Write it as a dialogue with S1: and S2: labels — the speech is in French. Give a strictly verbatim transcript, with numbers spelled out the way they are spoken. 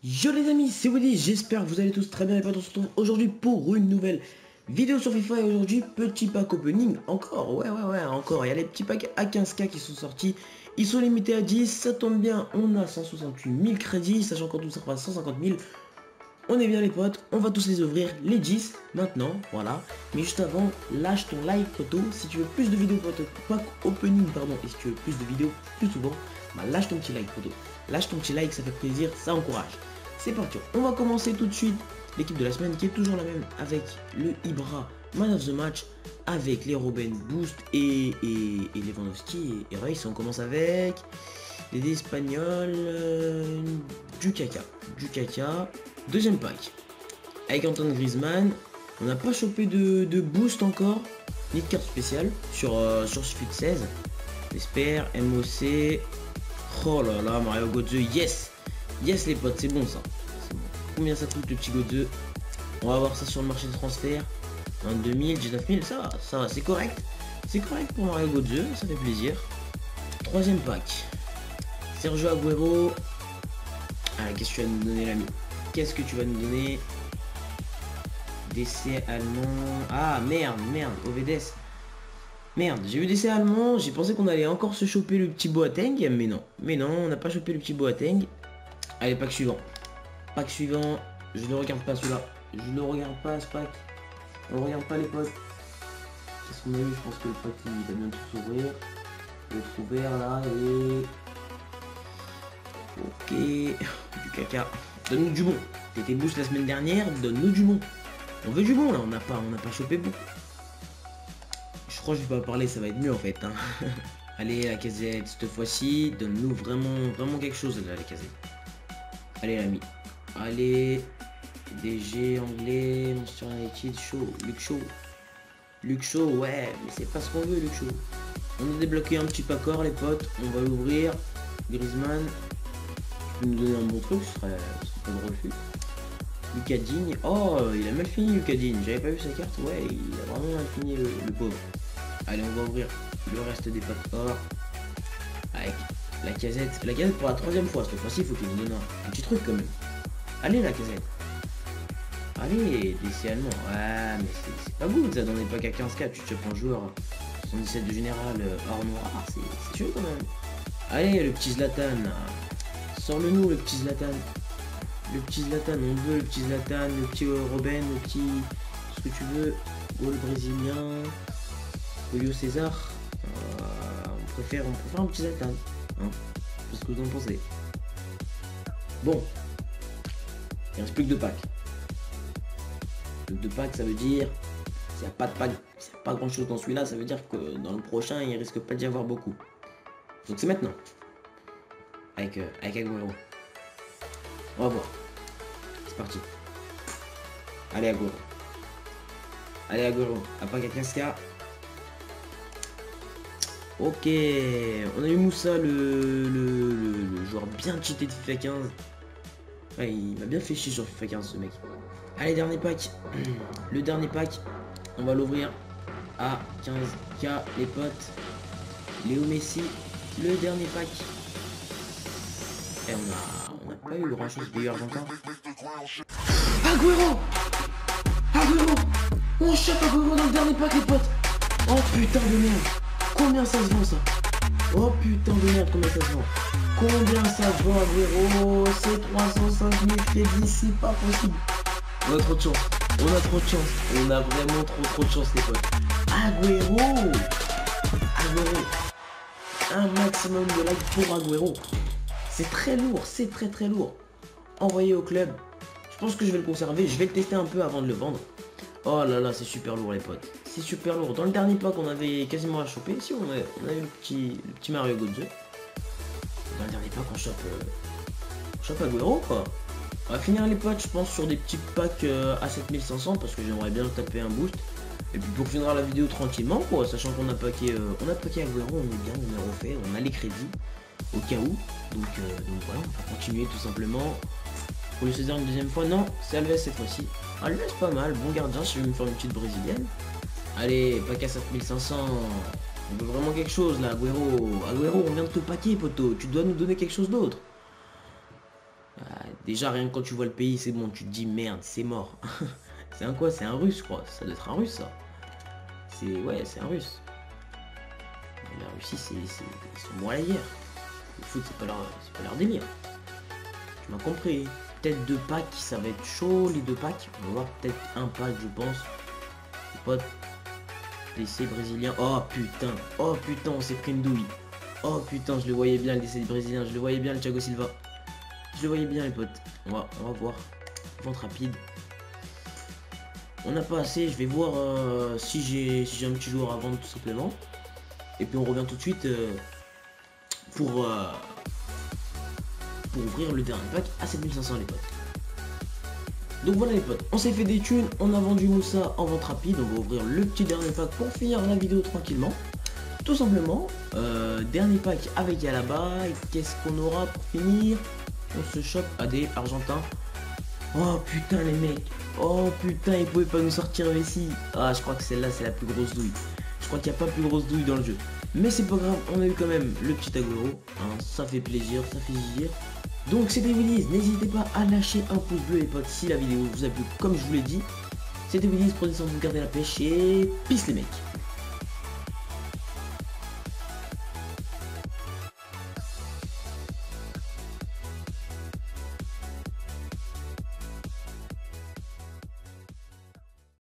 S1: Yo les amis, c'est Woody, j'espère que vous allez tous très bien et pas on se retrouve aujourd'hui pour une nouvelle vidéo sur FIFA et aujourd'hui petit pack opening, encore, ouais ouais ouais, encore, il y a les petits packs à quinze K qui sont sortis, ils sont limités à dix, ça tombe bien, on a cent soixante-huit mille crédits, sachant qu'en tout ça fera cent cinquante mille, on est bien les potes, on va tous les ouvrir, les dix maintenant, voilà, mais juste avant, lâche ton like photo, si tu veux plus de vidéos pack opening, pardon, et si tu veux plus de vidéos plus souvent, bah lâche ton petit like photo, lâche ton petit like, ça fait plaisir, ça encourage. C'est parti, on va commencer tout de suite l'équipe de la semaine qui est toujours la même avec le Ibra Man of the Match, avec les Robben Boost et, et, et Lewandowski et, et Reus. On commence avec les Espagnols, euh, du caca, du caca, deuxième pack avec Antoine Griezmann. On n'a pas chopé de, de boost encore, ni de carte spéciale sur, euh, sur ce F seize. J'espère, M O C, oh là là, Mario Götze, yes. Yes les potes, c'est bon ça. Bon. Combien ça coûte le petit Götze? On va voir ça sur le marché de transfert. vingt-deux mille, dix-neuf mille, ça va, ça va, c'est correct. C'est correct pour Mario Götze, ça fait plaisir. Troisième pack. Sergio Aguero. Ah, qu'est-ce que tu vas nous donner l'ami? Qu'est-ce que tu vas nous donner? D C allemand. Ah merde, merde, Ovedes. Merde, j'ai eu des essais allemands, j'ai pensé qu'on allait encore se choper le petit Boateng, mais non. Mais non, on n'a pas chopé le petit Boateng. Allez, pack suivant. Pack suivant. Je ne regarde pas celui-là. Je ne regarde pas ce pack. On ne regarde pas les potes. Qu'est-ce qu'on a eu? Je pense que le pack il va bientôt s'ouvrir. Il va s'ouvrir là et... Ok. Du caca. Donne-nous du bon. T'étais boost la semaine dernière, donne-nous du bon. On veut du bon là, on n'a pas, on n'a pas chopé beaucoup. Je crois que je vais pas parler, ça va être mieux en fait. Hein. Allez, la casette, cette fois-ci, donne-nous vraiment, vraiment quelque chose là, la casette. Allez l'ami, allez, D G anglais, Manchester United, chaud, Luke Shaw, Luke Shaw, ouais, mais c'est pas ce qu'on veut Luke Shaw. On a débloqué un petit paccord les potes, on va l'ouvrir, Griezmann, tu peux nous donner un bon truc, ce serait, ce serait pas de refus. Lucas Digne, oh, il a mal fini Lucas Digne, j'avais pas vu sa carte, ouais, il a vraiment mal fini le, le pauvre. Allez, on va ouvrir le reste des packs avec la casette, la casette pour la troisième fois, cette fois-ci il faut qu'il nous donne un, un petit truc quand même. Allez la casette. Allez, D C allemand. Ouais, mais c'est pas good ça dans les packs à quinze K, tu te chopes un joueur soixante-dix-sept de général euh, hors noir, c'est chaud quand même. Allez, le petit Zlatan. Sors-le nous le petit Zlatan. Le petit Zlatan, on veut le petit Zlatan, le petit euh, Robben, le petit... ce que tu veux. Goal brésilien. Julio César. Euh, on, préfère, on préfère un petit Zlatan. Hein, c'est ce que vous en pensez. Bon. Il reste plus que deux packs. Plus que deux packs, ça veut dire... S'il n'y a pas de pack, s'il n'y a pas grand chose dans celui-là, ça veut dire que dans le prochain, il risque pas d'y avoir beaucoup. Donc c'est maintenant. Avec, euh, avec Aguero. On va voir. C'est parti. Allez Aguero. Allez Aguero. À pack à quinze K. Ok. On a eu Moussa, le, le, le, le joueur bien cheaté de FIFA quinze. Ouais, il m'a bien fait chier sur FIFA quinze ce mec. Allez, dernier pack. Le dernier pack. On va l'ouvrir à quinze K les potes. Léo Messi. Le dernier pack. Et on a, on n'a pas eu grand chose de argentin. Aguero Aguero On chope Aguero dans le dernier pack les potes. Oh putain de merde. Combien ça se vend ça? Oh putain de merde, combien ça se vend? Combien ça se vend Aguero? C'est trois cent cinq mille crédits, c'est pas possible. On a trop de chance. On a trop de chance. On a vraiment trop trop de chance les potes. Aguero Aguero Un maximum de likes pour Aguero. C'est très lourd, c'est très très lourd. Envoyé au club. Je pense que je vais le conserver. Je vais le tester un peu avant de le vendre. Oh là là, c'est super lourd les potes. C'est super lourd. Dans le dernier pack, on avait quasiment à choper. Si on a, on a eu le petit, le petit Mario Götze. Dans le dernier pack, on chope, euh, on chope Aguero quoi. On va finir les potes, je pense, sur des petits packs euh, à sept mille cinq cents parce que j'aimerais bien taper un boost. Et puis pour finir la vidéo tranquillement quoi, sachant qu'on a paqué, euh, on a paqué Aguero, on est bien, on est refait, on a les crédits au cas où. Donc, euh, donc voilà, on va continuer tout simplement. Pour le César une deuxième fois, non, c'est Alves cette fois-ci. Alves pas mal, bon gardien, si je vais me faire une petite brésilienne. Allez, pack à sept mille cinq cents. On veut vraiment quelque chose là, Aguero. Aguero, on vient de te paquer, poteau. Tu dois nous donner quelque chose d'autre. Ah, Déjà, rien que quand tu vois le pays, c'est bon, tu te dis merde, c'est mort. C'est un quoi? C'est un russe, je crois. Ça doit être un russe, ça. C'est... Ouais, c'est un russe. La Russie, c'est... Ils sont bons à la guerre. Le foot, c'est pas leur... c'est pas leur délire. Tu m'as compris. Peut-être deux packs, ça va être chaud, les deux packs. On va voir peut-être un pack, je pense. Les potes. L'essai brésilien. Oh putain. Oh putain, on s'est pris une douille. Oh putain, je le voyais bien, l'essai brésilien. Je le voyais bien, le Thiago Silva. Je le voyais bien, les potes. On va, on va voir. Vente rapide. On n'a pas assez. Je vais voir euh, si j'ai si j'ai un petit joueur à vendre, tout simplement. Et puis on revient tout de suite euh, pour, euh, pour ouvrir le dernier pack à sept mille cinq cents, les potes. Donc voilà, les potes. On s'est fait des thunes. On a vendu Moussa en vente rapide. On va ouvrir le petit dernier pack pour finir la vidéo tranquillement. Tout simplement. Euh, dernier pack avec Alaba. Qu'est-ce qu'on aura pour finir? On se chope à des Argentins. Oh putain les mecs. Oh putain, ils pouvaient pas nous sortir Messi. Ah, je crois que celle-là c'est la plus grosse douille. Je crois qu'il n'y a pas plus grosse douille dans le jeu. Mais c'est pas grave, on a eu quand même le petit Agüero. Hein, ça fait plaisir, ça fait gire. Donc c'était Willy's, n'hésitez pas à lâcher un pouce bleu les potes si la vidéo vous a plu comme je vous l'ai dit. C'était Willy's, prenez soin de vous, garder la pêche et peace les mecs.